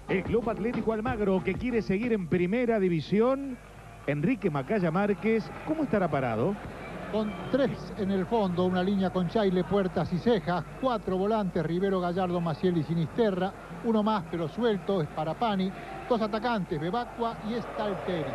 El Club Atlético Almagro, que quiere seguir en primera división. Enrique Macaya Márquez, ¿cómo estará parado? Con 3 en el fondo, una línea con Chaile, Puertas y Cejas, 4 volantes, Rivero, Gallardo, Maciel y Sinisterra, uno más pero suelto, es Parapani, 2 atacantes, Bebacqua y Stalteri.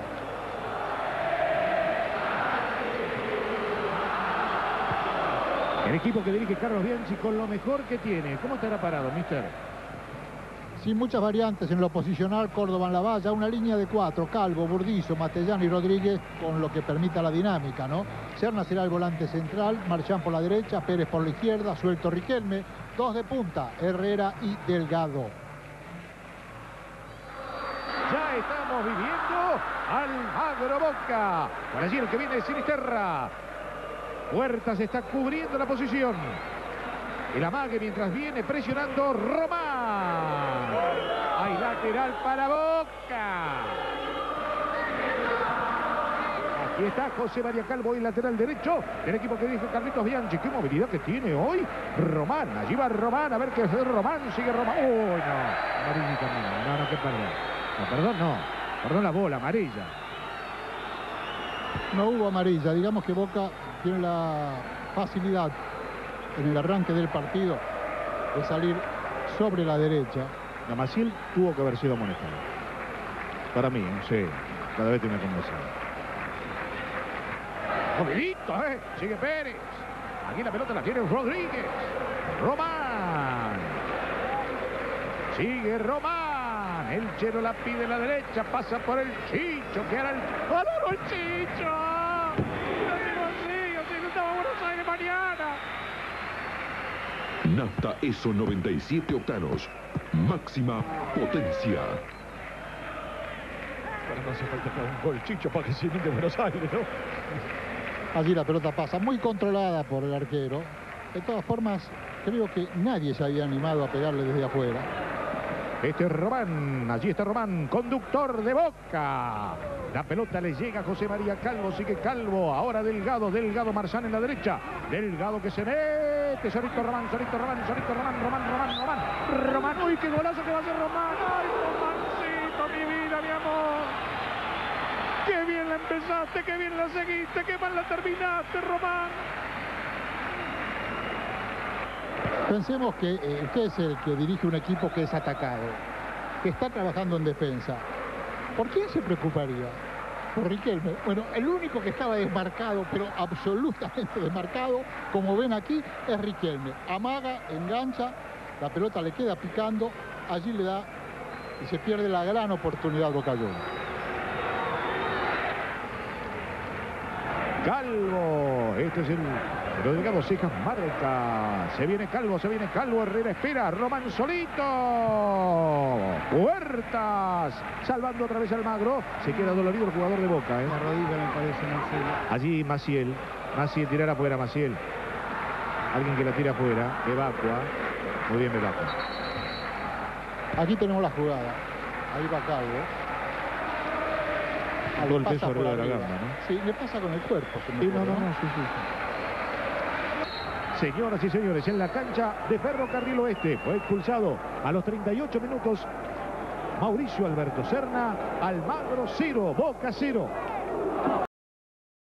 El equipo que dirige Carlos Bianchi con lo mejor que tiene. ¿Cómo estará parado, mister? Sin muchas variantes en lo posicional, Córdoba en la valla, una línea de 4, Calvo, Burdizo, Matellán y Rodríguez, con lo que permita la dinámica, ¿no? Serna será el volante central, Marchán por la derecha, Pérez por la izquierda, suelto Riquelme, 2 de punta, Herrera y Delgado. Ya estamos viviendo Almagro Boca. Por allí el que viene es Sinisterra. Puertas está cubriendo la posición. El amague mientras viene presionando Román. Hay lateral para Boca. Aquí está José María Calvo, el lateral derecho del equipo que dirige Carlitos Bianchi. Qué movilidad que tiene hoy Román. Allí va Román, a ver qué hace Román. Sigue Román. Uy, no. Amarilla también. No, qué perdón. No, perdón, no. Perdón la bola, amarilla. No hubo amarilla. Digamos que Boca tiene la facilidad en el arranque del partido de salir sobre la derecha. La Maciel tuvo que haber sido amonestado. Para mí, sí. Cada vez tiene conversado. Movilito, sigue Pérez. Aquí la pelota la tiene Rodríguez. Román. Sigue Román. El Chero la pide a la derecha. Pasa por el Chicho. Que era el... ¡Valoro el Chicho! ¡No se consigue! ¡Si estaba Buenos Aires mañana! Nafta ESO 97 octanos. Máxima potencia. Pero no hace falta que haga un gol, Chicho, para que se inunde Buenos Aires, ¿no? Allí la pelota pasa muy controlada por el arquero. De todas formas, creo que nadie se había animado a pegarle desde afuera. Este es Román, allí está Román, conductor de Boca. La pelota le llega a José María Calvo, sigue Calvo, ahora Delgado, Marzán en la derecha. Delgado que se mete, Sorito Román, Román, uy, qué golazo que va a hacer Román. Ay, Romancito, mi vida, mi amor. Qué bien la empezaste, qué bien la seguiste, qué mal la terminaste, Román. Pensemos que usted es el que dirige un equipo que es atacado, que está trabajando en defensa. ¿Por quién se preocuparía? Por Riquelme. Bueno, el único que estaba desmarcado, pero absolutamente desmarcado, como ven aquí, es Riquelme. Amaga, engancha, la pelota le queda picando, allí le da y se pierde la gran oportunidad Boca Juniors. Calvo, este es el Rodrigo Cejas marca. Se viene Calvo, Herrera espera, Román solito. Puertas, salvando otra vez Almagro. Se queda dolorido el jugador de Boca. La rodilla me parece, Marcelo. Allí Maciel tirará afuera, Maciel. Alguien que la tira afuera, Bebacqua. Muy bien Bebacqua. Aquí tenemos la jugada. Ahí va Calvo. Golpezo arriba de la gamba, ¿no? Sí, le pasa con el cuerpo. Sí, no, sí. Señoras y señores, en la cancha de Ferrocarril Oeste fue expulsado a los 38 minutos Mauricio Alberto Serna. Almagro 0, Boca 0.